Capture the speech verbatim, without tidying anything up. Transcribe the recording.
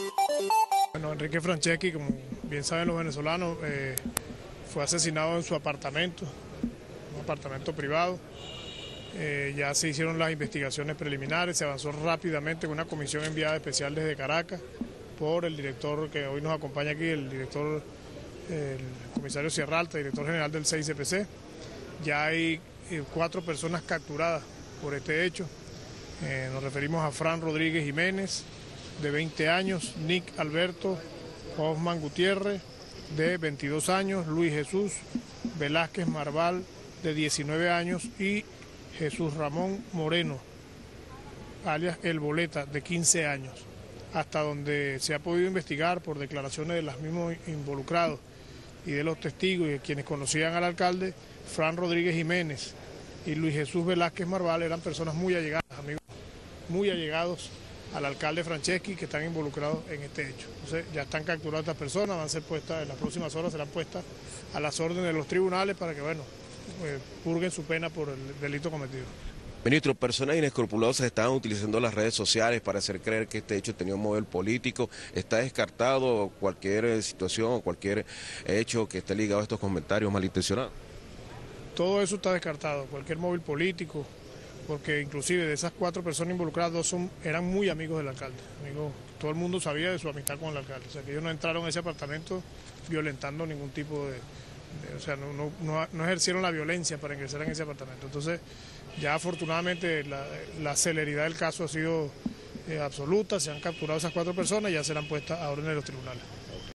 Bueno, Enrique Franceschi, como bien saben los venezolanos, eh, fue asesinado en su apartamento, un apartamento privado. Eh, ya se hicieron las investigaciones preliminares, se avanzó rápidamente con una comisión enviada especial desde Caracas por el director que hoy nos acompaña aquí, el director, el comisario Sierra Alta, director general del C I C P C. Ya hay eh, cuatro personas capturadas por este hecho. Eh, nos referimos a Fran Rodríguez Jiménez, de veinte años, Nick Alberto Hoffman Gutiérrez, de veintidós años, Luis Jesús Velázquez Marval, de diecinueve años, y Jesús Ramón Moreno, alias El Boleta, de quince años. Hasta donde se ha podido investigar por declaraciones de los mismos involucrados y de los testigos y de quienes conocían al alcalde, Fran Rodríguez Jiménez y Luis Jesús Velázquez Marval eran personas muy allegadas, amigos, muy allegados al alcalde Franceschi, que están involucrados en este hecho. Entonces ya están capturadas estas personas, van a ser puestas, en las próximas horas serán puestas a las órdenes de los tribunales para que, bueno, eh, purguen su pena por el delito cometido. Ministro, personas inescrupulosas estaban utilizando las redes sociales para hacer creer que este hecho tenía un móvil político. ¿Está descartado cualquier situación o cualquier hecho que esté ligado a estos comentarios malintencionados? Todo eso está descartado, cualquier móvil político, porque inclusive de esas cuatro personas involucradas, dos son, eran muy amigos del alcalde. Amigos, todo el mundo sabía de su amistad con el alcalde, o sea que ellos no entraron a ese apartamento violentando ningún tipo de... de o sea, no, no, no, no ejercieron la violencia para ingresar en ese apartamento. Entonces, ya afortunadamente la, la celeridad del caso ha sido eh, absoluta, se han capturado esas cuatro personas y ya serán puestas a orden de los tribunales.